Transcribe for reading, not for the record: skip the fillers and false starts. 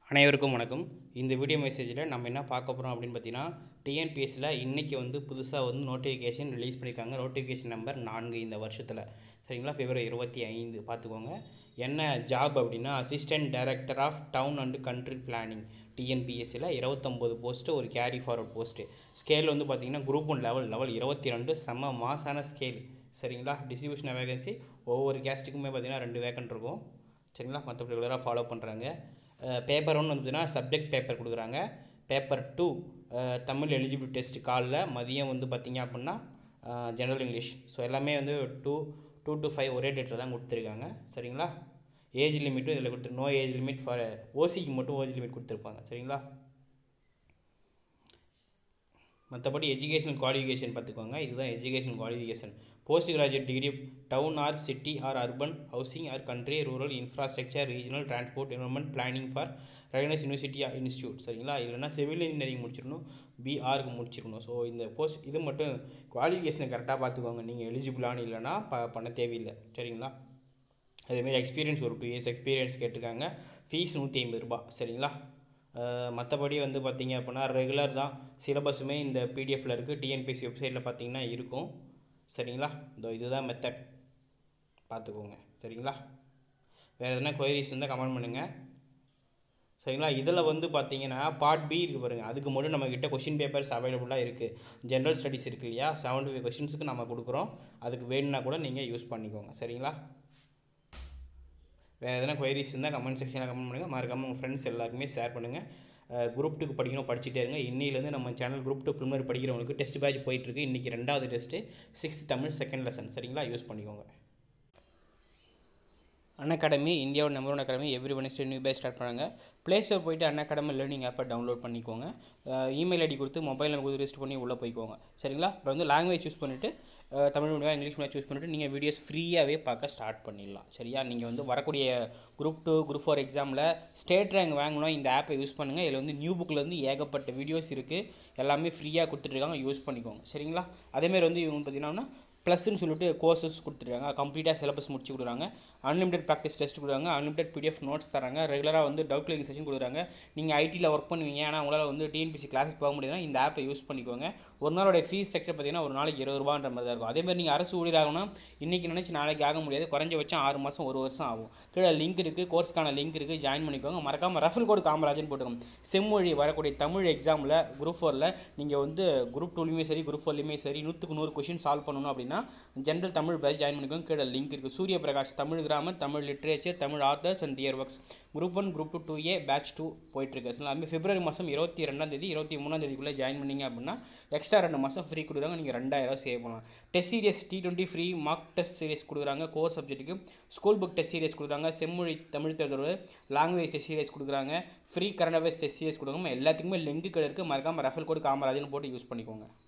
அனைவருக்கும் வணக்கம். இந்த வீடியோ மெசேஜில் நம்ம என்ன பார்க்க போகிறோம் அப்படின்னு பார்த்தீங்கன்னா, டிஎன்பிஎஸ்சியில் இன்றைக்கி வந்து புதுசாக வந்து நோட்டிஃபிகேஷன் ரிலீஸ் பண்ணியிருக்காங்க. நோட்டிஃபிகேஷன் நம்பர் 4 இந்த வருஷத்தில், சரிங்களா? February 25 பார்த்துக்கோங்க. என்ன ஜாப் அப்படின்னா, assistant director of town and country planning. டிஎன்பிஎஸ்சியில் 29 போஸ்ட்டு, ஒரு கேரி ஃபார்வர்ட் போஸ்ட்டு. ஸ்கேல் வந்து பார்த்திங்கன்னா குரூப் 1 லெவல் 22, செம்ம மாசான ஸ்கேல், சரிங்களா? டிஸ்ட்ரிபியூஷன் வேகன்சி ஒவ்வொரு கேஸ்ட்டுக்குமே பார்த்திங்கன்னா 2 வேக்கன்ட் இருக்கும், சரிங்களா? மற்றபடி ரெகுலராக ஃபாலோ பண்ணுறாங்க. பேப்பர் 1 வந்துன்னா சப்ஜெக்ட் பேப்பர் கொடுக்குறாங்க. பேப்பர் 2 தமிழ் எலிஜிபிலிட்டி டெஸ்ட் காலைல, மதியம் வந்து பார்த்திங்க அப்படின்னா ஜெனரல் இங்கிலீஷ். ஸோ எல்லாமே வந்து 2 to 5 ஒரே டேட்டில் தான் கொடுத்துருக்காங்க, சரிங்களா? ஏஜ் லிமிட்டும் இதில் கொடுத்துரு, நோ ஏஜ் லிமிட் ஃபார் ஓசிக்கு மட்டும் ஏஜ் லிமிட் கொடுத்துருப்பாங்க, சரிங்களா? மற்றபடி எஜுகேஷனல் குவாலிஃபிகேஷன் பார்த்துக்கோங்க. இதுதான் educational qualification. Post graduate degree town or city or urban housing or country rural infrastructure regional transport environment planning for recognise university institute, சரிங்களா? இல்லைனா civil engineering முடிச்சிடணும், பிஆருக்கு முடிச்சிருக்கணும். ஸோ இந்த போஸ்ட் இது மட்டும் குவாலிஃபிகேஷனை கரெக்டாக பார்த்துக்கோங்க. நீங்கள் எலிஜிபிளானு இல்லைனா பண்ண தேவையில்லை, சரிங்களா? அதேமாரி எக்ஸ்பீரியன்ஸ் ஒரு 2 years எக்ஸ்பீரியன்ஸ் கேட்டிருக்காங்க. ஃபீஸ் 150 ரூபா, சரிங்களா? மற்றபடி வந்து பார்த்திங்க அப்படின்னா ரெகுலர் தான். சிலபஸுமே இந்த பிடிஎஃப்பில் இருக்குது, டிஎன்பிஎஸ்சி வெப்சைட்டில் பார்த்திங்கன்னா இருக்கும், சரிங்களா? இதுதான் மெத்தட், பார்த்துக்கோங்க, சரிங்களா? வேறு எதனா கொயரிஸ் இருந்தால் கமெண்ட் பண்ணுங்கள், சரிங்களா? இதில் வந்து பார்த்திங்கன்னா பார்ட் பி இருக்குது பாருங்கள். அதுக்கு மட்டும் நம்மக்கிட்ட கொஷின் பேப்பர்ஸ் அவைலபிளாக இருக்குது. ஜென்ரல் ஸ்டடீஸ் இருக்குது இல்லையா, 75 கொஷின்ஸுக்கு நம்ம கொடுக்குறோம். அதுக்கு வேணுன்னா கூட நீங்கள் யூஸ் பண்ணிக்கோங்க, சரிங்களா? வேறு எதனா கொயரிஸ் இருந்தால் கமெண்ட் செக்ஷனில் கமெண்ட் பண்ணுங்கள். மறக்காமல் உங்கள் ஃப்ரெண்ட்ஸ் எல்லாருக்குமே ஷேர் பண்ணுங்கள். குரூப் 2க்கு படிக்கணும், படிச்சுட்டே இருங்க. இன்னிலேருந்து நம்ம சேனல் குரூப் 2 ப்ரிலிமினரி படிக்கிறவங்களுக்கு டெஸ்ட் பேட்ச் போயிட்டுருக்கு. இன்றைக்கி 2வது test, 6th Tamil second lesson, சரிங்களா? யூஸ் பண்ணிக்கோங்க. அன்அகாடமி இந்தியாவோட number 1 academy. Every Wednesday new batch start பண்ணுறாங்க. ப்ளே ஸ்டோர் போய்ட்டு அன்அகாடமி லேர்னிங் ஆப்பை டவுன்லோட் பண்ணிக்கோங்க. இமெயில் ஐடி கொடுத்து மொபைல் நம்பர் கொடுத்து ரெஜிஸ்டர் பண்ணி உள்ளே போய்க்கோங்க, சரிங்களா? அப்புறம் வந்து லாங்குவேஜ் சூஸ் பண்ணிவிட்டு Tamil medium English medium choose பண்ணிவிட்டு நீங்கள் வீடியோஸ் ஃப்ரீயாகவே பார்க்க ஸ்டார்ட் பண்ணிடலாம், சரியா? நீங்கள் வந்து வரக்கூடிய குரூப் 2 குரூப் 4 எக்ஸாமில் ஸ்டேட் ரேங்க் வாங்கணும், இந்த ஆப்பை யூஸ் பண்ணுங்கள். இதில் வந்து நியூ புக்கில் ஏகப்பட்ட வீடியோஸ் இருக்குது, எல்லாமே ஃப்ரீயாக கொடுத்துட்ருக்காங்க, யூஸ் பண்ணிக்கோங்க, சரிங்களா? அதேமாதிரி வந்து இவங்க பார்த்தீங்கன்னா ப்ளஸ்ன்னு சொல்லிட்டு கோர்சஸ் கொடுத்துருக்காங்க. கம்ப்ளீட்டாக சிலபஸ் முடிச்சு கொடுக்குறாங்க. அன்லிமிடெட் ப்ராக்டிஸ் டெஸ்ட் கொடுக்குறாங்க. அன்லிமிடெட் பிடிஎஃப் நோட்ஸ் தராங்க. ரெகுலராக வந்து டவுட் கிளியரிங் செஷன் கொடுக்குறாங்க. நீங்கள் ஐடியில் ஒர்க் பண்ணுவீங்க, ஆனால் உங்களால் வந்து டிஎன்பிஎஸ்சி கிளாஸஸ் போக முடியுதுன்னா இந்த ஆப்பை யூஸ் பண்ணிக்கோங்க. ஒரு நாளோட ஃபீஸ் ஸ்ட்ரக்சர் பார்த்தீங்கன்னா ஒரு நாளைக்கு 20 ரூபான்ற மாதிரி தான் இருக்கும். அதேமாதிரி நீங்கள் அரசு ஊழியராகணும்னா இன்றைக்கி நினச்சி நாளைக்கு ஆக முடியாது. குறைஞ்சபட்சம் 6 மாதம் 1 வருஷம் ஆகும். கீழே லிங்க் இருக்குது, கோர்ஸ்க்கான லிங்க் இருக்குது, ஜாயின் பண்ணிக்கோங்க. மறக்காமல் ரெஃபரல் கோட் காமராஜன் போட்டுக்கோங்க. செம்மொழி வரக்கூடிய தமிழ் எக்ஸாமில் குரூப் 4ல் நீங்கள் வந்து குரூப் 2லையுமே சரி குரூப் 4லையுமே சரி 100க்கு 100 கொஷின் சால்வ் பண்ணணும் அப்படின்னா ஜென்ரல் தமிழ் பேட்ச் ஜாயின் பண்ணிக்கோங்க. கீழே லிங்க் இருக்குது. Surya Prakash Tamil grammar, Tamil literature, Tamil authors and their works group 1 group 2 2A batch 2 போயிட்டுருக்கு. அதுமாதிரி February மாதம் 22ஆம் தேதி 23ஆம் தேதிக்குள்ளே ஜாயின் பண்ணிங்க அப்படின்னா எக்ஸ்ட்ரா 2 மாதம் ஃப்ரீ கொடுக்குறாங்க. நீங்கள் 2000 சேவ் பண்ணலாம். Test series T20 free mark test series கொடுக்குறாங்க. கோர் சப்ஜெக்ட்டுக்கு ஸ்கூல் புக் டெஸ்ட் சீரியஸ் கொடுக்குறாங்க. செம்மொழி தமிழ் தேர்தல் லாங்குவேஜ் டெஸ்ட் சீரியஸ் கொடுக்குறாங்க. Free current affairs test series கொடுக்குறாங்க. எல்லாத்துக்குமே லிங்க் இருக்குது. மறக்காமல் ரெஃபரல் கோட் காமராஜன் போட்டு யூஸ் பண்ணிக்கோங்க.